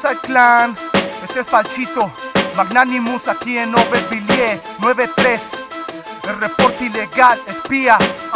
Southside Clan, es el Falchito, Magnanimus aquí en Aubervilliers 93. El reporte ilegal, espía.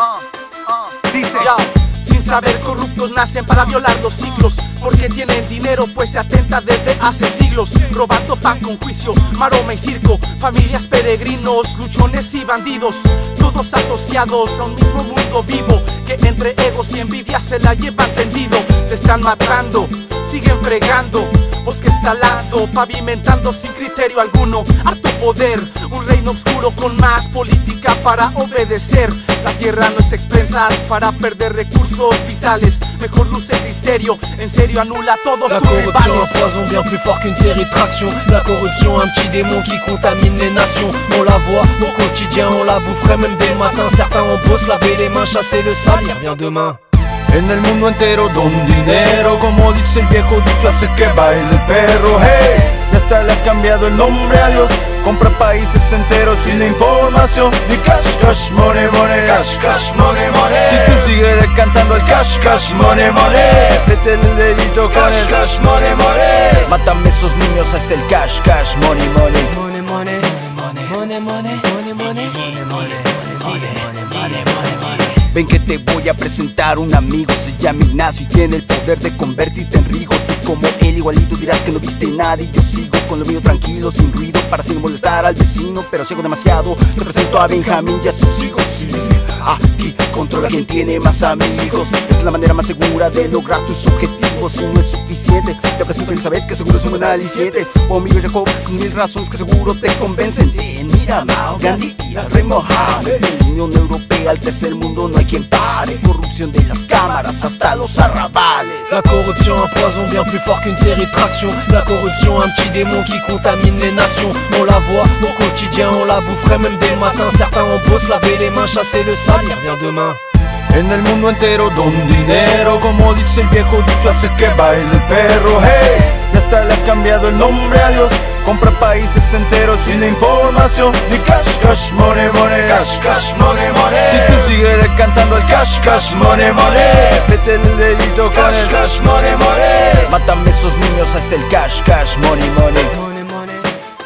Dice sin saber, corruptos nacen para violar los ciclos, porque tienen dinero pues se atenta desde hace siglos, robando pan con juicio, maroma y circo, familias peregrinos, luchones y bandidos, todos asociados a un mismo mundo vivo, que entre egos y envidia se la llevan tendido. Se están matando, siguen fregando, bosques talando, pavimentando sin criterio alguno, harto poder, un reino oscuro con más política para obedecer. La tierra no está expensa para perder recursos vitales, mejor luce criterio, en serio anula todos tus rivales. La corruption, un poison bien plus fort qu'une série de tractions. La corruption, un petit démon qui contamine les nations. On la voit au quotidien, on la boufferait même dès le matin. Certains ont beau se laver les mains, chasser le sale, il revient demain. En el mundo entero don dinero, como dice el viejo dicho, hace que baile el perro. Hey, ya hasta le ha cambiado el nombre a Dios, compra países enteros sin la información. Ni cash, cash, money, money, cash, cash, money, money. Si tú sigues cantando el cash, cash, money, money, métele el dedito con el cash, money, money. Mátame esos niños hasta el cash, cash, money, money. Money, money, money, money, money, money, money, money, money, money, money. Ven que te voy a presentar un amigo, se llama Ignacio y tiene el poder de convertirte en rico. Tú como él igualito dirás que no viste nada y yo sigo con lo mío tranquilo, sin ruido, para sin molestar al vecino, pero sigo demasiado. Te presento a Benjamín y así sigo, sí. Aquí controla quien tiene más amigos, es la manera más segura de lograr tus objetivos. Si no es suficiente, te presento a Elizabeth, que seguro es un buen aliciente, o amigo Jacob, con 1000 razones que seguro te convencen. Mira Mao, Gandhi y el rey Mohammed. En la Unión Europea, al tercer mundo no hay quien pare. Corrupción de las cámaras hasta los arrabales. La corruption, un poison bien plus fort qu'une série de tractions. La corruption, un petit démon qui contamine les nations. On la voit au quotidien, on la boufferait même dès le matin. Certains ont beau se laver les mains, chasser le sale, il revient demain. En el mundo entero don dinero, como dice el viejo dicho, hace que baile el perro. Hey, ya hasta le ha cambiado el nombre a Dios, compra países enteros sin la información. Ni cash, cash, money, money, cash, cash, money, money. Si tú sigues cantando el cash, cash, money, money, métele el dedito con el cash, money, money. Mátame esos niños hasta el cash, cash, money, money. Money, money.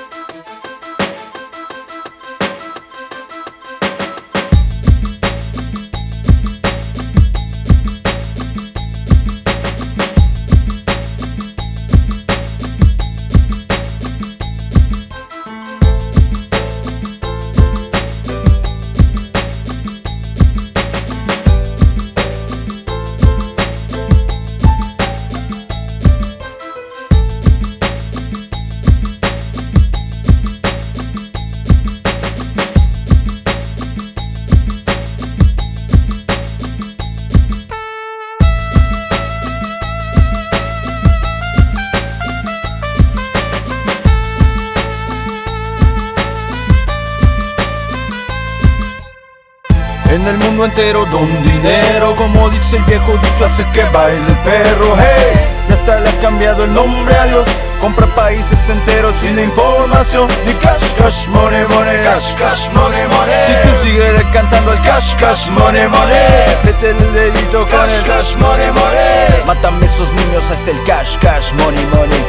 En el mundo entero don dinero, como dice el viejo dicho, hace que baile el perro. Hey, ya hasta le ha cambiado el nombre a Dios, compra países enteros sin la información. Ni cash, cash, money, money, cash, cash, money, money. Si tú sigues cantando el cash, cash, money, money, métele el dedito con el cash, money, money. Mátame esos niños hasta el cash, cash, money, money.